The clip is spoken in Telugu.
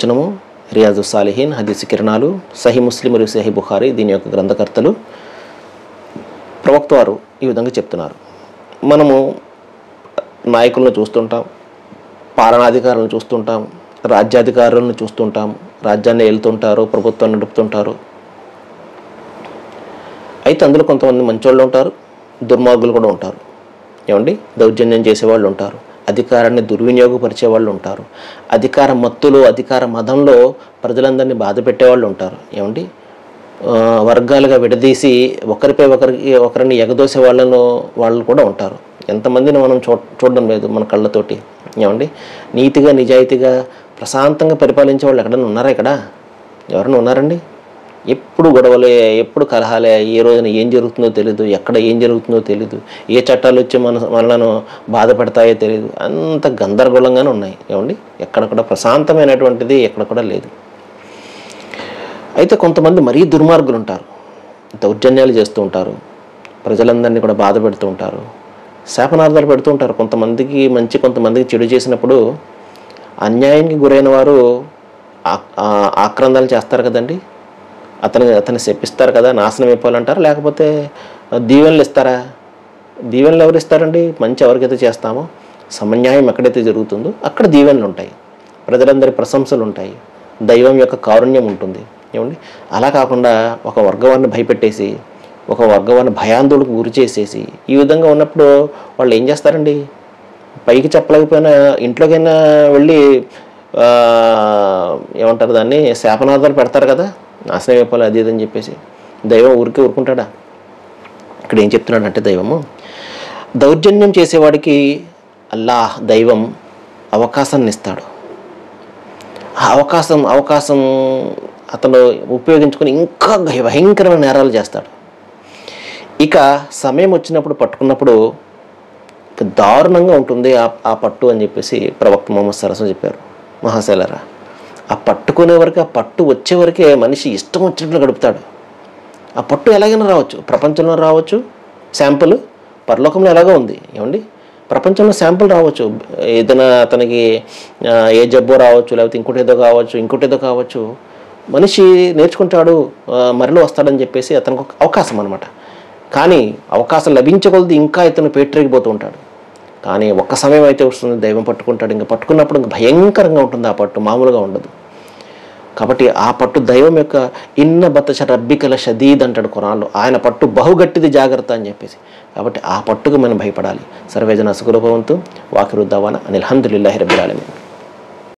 వచనము రియాజు సాలిహీన్ హదీసు కిరణాలు సహీ ముస్లిం మరియు సహీ బుఖారీ దీని యొక్క గ్రంథకర్తలు ప్రవక్త వారు ఈ విధంగా చెప్తున్నారు. మనము నాయకులను చూస్తుంటాం, పాలనాధికారులను చూస్తుంటాం, రాజ్యాధికారులను చూస్తుంటాం, రాజ్యాన్ని ఏలుతుంటారు, ప్రభుత్వాన్ని నడుపుతుంటారు. అయితే అందులో కొంతమంది మంచోళ్ళు ఉంటారు, దుర్మార్గులు కూడా ఉంటారు. ఏమండి, దౌర్జన్యం చేసేవాళ్ళు ఉంటారు, అధికారాన్ని దుర్వినియోగపరిచే వాళ్ళు ఉంటారు, అధికార మత్తులో అధికార మదంలో ప్రజలందరినీ బాధ పెట్టేవాళ్ళు ఉంటారు. ఏమండి, వర్గాలుగా విడదీసి ఒకరిని ఎగదోసే వాళ్ళు కూడా ఉంటారు. ఎంతమందిని మనం చూడడం లేదు మన కళ్ళతోటి. ఏమండి, నీతిగా నిజాయితీగా ప్రశాంతంగా పరిపాలించే వాళ్ళు ఎక్కడైనా ఉన్నారా? ఇక్కడ ఎవరైనా ఉన్నారండి? ఎప్పుడు గొడవలే, ఎప్పుడు కలహాలే, ఏ రోజున ఏం జరుగుతుందో తెలీదు, ఎక్కడ ఏం జరుగుతుందో తెలీదు, ఏ చట్టాలు వచ్చి మనలను బాధ పెడతాయో తెలీదు. అంత గందరగోళంగానే ఉన్నాయి. ఏమండి, ఎక్కడ కూడా ప్రశాంతమైనటువంటిది ఎక్కడ కూడా లేదు. అయితే కొంతమంది మరీ దుర్మార్గులు ఉంటారు, దౌర్జన్యాలు చేస్తూ ఉంటారు, ప్రజలందరినీ కూడా బాధ పెడుతూ ఉంటారు, శాపనార్థాలు పెడుతూ ఉంటారు. కొంతమందికి మంచి, కొంతమందికి చెడు చేసినప్పుడు అన్యాయానికి గురైన వారు ఆక్రందాలు చేస్తారు కదండి, అతన్ని శపిస్తారు కదా, నాశనం అయిపోవాలంటారు. లేకపోతే దీవెనలు ఇస్తారా? దీవెనలు ఎవరు ఇస్తారండి? మంచి ఎవరికైతే చేస్తామో, సమన్యాయం ఎక్కడైతే జరుగుతుందో అక్కడ దీవెనలు ఉంటాయి, ప్రజలందరి ప్రశంసలు ఉంటాయి, దైవం యొక్క కారుణ్యం ఉంటుంది. ఏమండి, అలా కాకుండా ఒక వర్గాన్ని భయపెట్టేసి, ఒక వర్గాన్ని భయాందోళనకు గురి చేసేసి ఈ విధంగా ఉన్నప్పుడు వాళ్ళు ఏం చేస్తారండి? పైకి చెప్పలేకపోయినా ఇంట్లోకైనా వెళ్ళి ఏమంటారు దాన్ని, శాపనార్థాలు పెడతారు కదా, నాశనం అయిపోవాలి అది ఇదని చెప్పేసి. దైవం ఊరుకుంటాడా? ఇక్కడ ఏం చెప్తున్నాడంటే దైవము, దౌర్జన్యం చేసేవాడికి అల్లాహ్ దైవం అవకాశాన్ని ఇస్తాడు. ఆ అవకాశం అతను ఉపయోగించుకొని ఇంకా భయంకరమైన నేరాలు చేస్తాడు. ఇక సమయం వచ్చినప్పుడు పట్టుకున్నప్పుడు దారుణంగా ఉంటుంది ఆ పట్టు అని చెప్పేసి ప్రవక్త ముహమ్మద్ సరస్సు చెప్పారు. మహాశైలరా, ఆ పట్టుకునే వరకు, ఆ పట్టు వచ్చే వరకే మనిషి ఇష్టం వచ్చినట్లు గడుపుతాడు. ఆ పట్టు ఎలాగైనా రావచ్చు, ప్రపంచంలో రావచ్చు, శాంపుల్ పరలోకంలో ఎలాగో ఉంది. ఏమండి, ప్రపంచంలో శాంపుల్ రావచ్చు, ఏదైనా అతనికి ఏ జబ్బో రావచ్చు, లేకపోతే ఇంకోటి ఏదో కావచ్చు. మనిషి నేర్చుకుంటాడు, మరిలో వస్తాడని చెప్పేసి అతనికి ఒక అవకాశం అనమాట. కానీ అవకాశం లభించగలది ఇంకా ఇతను పేటరేగిపోతూ ఉంటాడు. కానీ ఒక్క సమయం అయితే వస్తుంది, దైవం పట్టుకుంటాడు. ఇంకా పట్టుకున్నప్పుడు ఇంకా భయంకరంగా ఉంటుంది ఆ పట్టు, మామూలుగా ఉండదు. కాబట్టి ఆ పట్టు దైవం యొక్క ఇన్న బతష రబ్బికల షదీద్ అంటాడు ఖురాన్లో. ఆయన పట్టు బహుగట్టిది, జాగ్రత్త అని చెప్పేసి. కాబట్టి ఆ పట్టుకు మనం భయపడాలి. సర్వేజన సుఖభవంతు. వాఖిరు దవానా అనిల్ హమ్దులిల్లాహి రబ్బిల్ ఆలమీన్.